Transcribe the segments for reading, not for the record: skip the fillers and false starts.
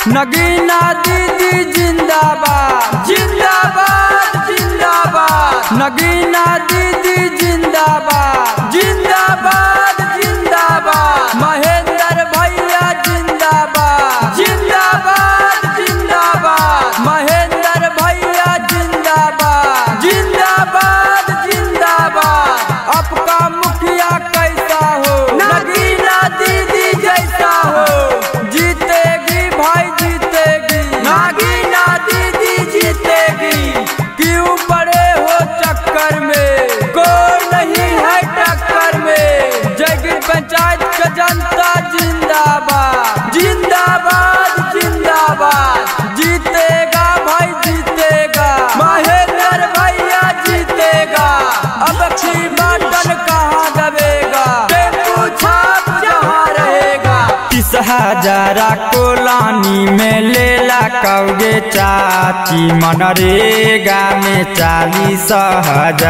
नगीना दीदी जिंदाबाद जिंदाबाद जिंदाबाद। नगीना दीदी जिंदाबाद जिंदाबाद जिंदाबाद। महेंद्र भैया जिंदाबाद जिंदाबाद जिंदाबाद। महेंद्र भैया जिंदाबाद जिंदाबाद जिंदाबाद। आपका मुखिया कैसा हो, नगीना दीदी जैसा हो। जीतेगी भाई जीतेगी, नगीना दीदी जीतेगी। क्यों पड़े हो चक्कर में, कोई नहीं है टक्कर में। जयगिर पंचायत का जनता जिंदाबाद जिंदाबाद जिंदाबाद। जीतेगा भाई जीतेगा, महेंद्र भैया जीतेगा। अब की बटन कहाँ दबेगा, टेम्पू छाप जहाँ रहेगा। 30,000 कोलानी में लेला कौगे चाची, मनरेगा में 40,000।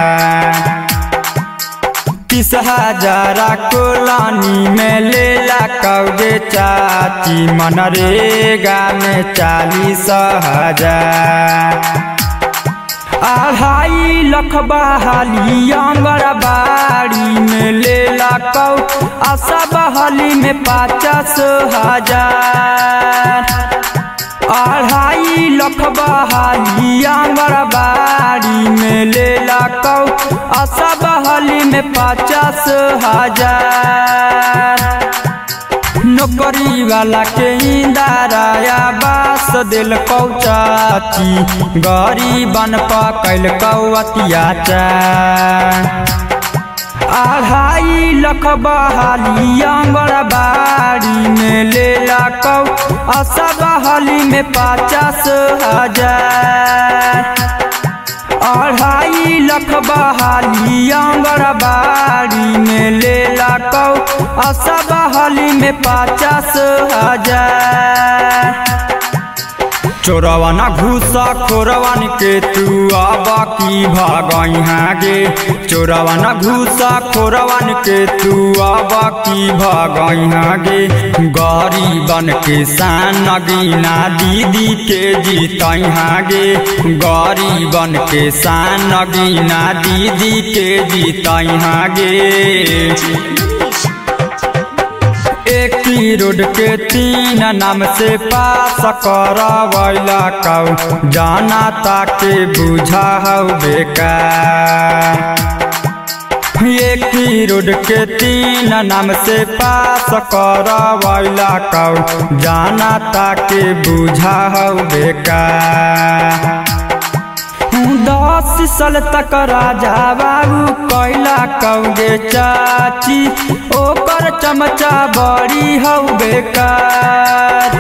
30,000 कोलानी में लेला कौगे चाची, मनरेगा में 40,000। 2.5 लाख बहाली आंगनबाड़ी में लेला कौ, आशा बहाली में 50,000। 2.5 लाख बहाली आंगनबाड़ी में लेला कौ, आशा बहाली में 50,000। नौकरी वाला के इंदाराया बास दिल कौ चाची, गरीबन पकैल कौ अत्याचार। 2.5 लाख बहाली आंगनबाड़ी में लेला कौ, आशा बहाली में 50,000। 2.5 लाख बहाली आंगनबाड़ी में लेला कौ, आशा बहाली में 50,000। चोरवन घूसा खोरवन के तू अब की भागई गे। चोरवन घूसा खोरवन के तू अब की भागई गे। गरीबन के शान नगीना दीदी के जीतई गे। गरीबन के शान नगीना दीदी के जीतई गे। एक ही रोड के 3 नाम से पास करवैला कौ, जाना ताके बुझा हो बेकार। एक ही रोड के 3 नाम से पास करवैला कौ, जाना ताके बुझा हो बेकार। 10 साल तक राजा बाबू कैला कौगे चाची, ओकर चमचा बड़ी हौ बेकार।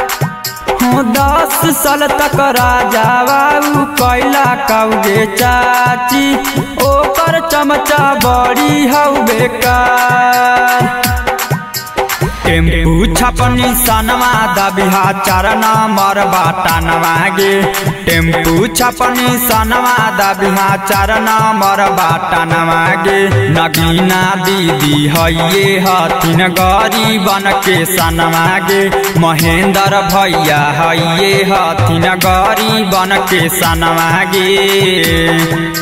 10 साल तक राजा बाबू कैला कौगे चाची, ओकर चमचा बड़ी हौ बेकार। टेम्पू छपनी सनवा दबिहा 4 नंबर बाटनवा गे। टेम्पू छपनी सनवा दबिहा 4 नंबर बाटनवा गे। नगीना दीदी हइये हथिन गरीबन के सनवा गे। महेंद्र भैया हइये हथिन गरीबन के सनवा गे।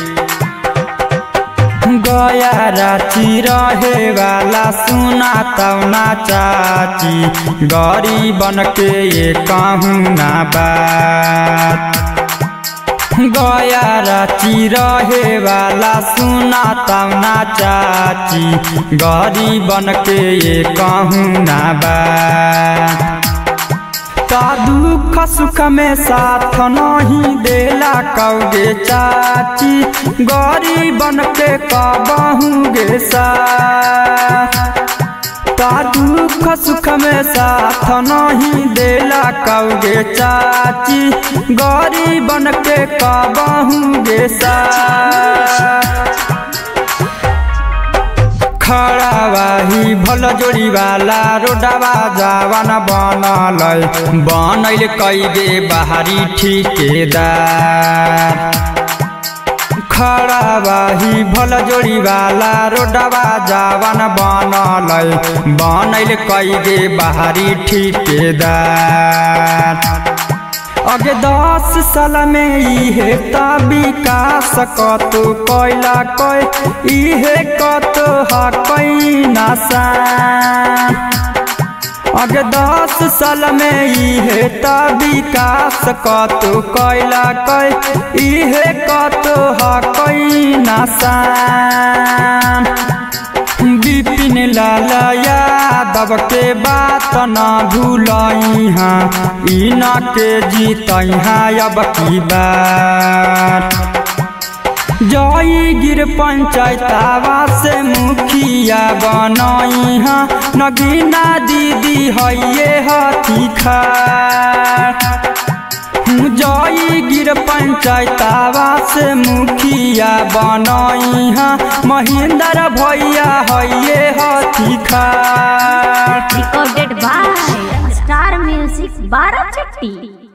गया राची रहे वाला सुना तौना चाची, गरीबन के ये कहूँ ना बात। गया राची रहे वाला सुना तौना चाची, गरीबन के ये कहूँ ना बात। का दुख सुख में साथ नहीं देला कौगे चाची, गरीबन के कहूँगे साथ। का दुख सुख में साथ नहीं देला कौगे चाची, गरीबन के कहूँगे साथ। खड़ा वाही भल जोड़ी वाला रोडवा जावन बनल कैदे बाहरी ठिकेदार। खड़ा बाही भल जोड़ी वाला रोडवा जावन बनल कई गे बाहरी ठेकेदार। अगे 10 साल में इहे ता विकास कतो कैला कई इहे कतो हकई नशा। अगे 10 साल में इहे ता विकास कतो कैला कई इहे कतो हकई नशा। विपिन लाल यादव के बात न भूलई हाँ इन के जीतई हाँ अब की बार। जई गिर पंचायतवा से मुखिया बनई हाँ नगीना दीदी है हाथी खार। जई गिर पंचायतवा से मुखिया बनई हाँ महेंद्र भैया है हाथी खार। Recorded by star music 12 Chatti.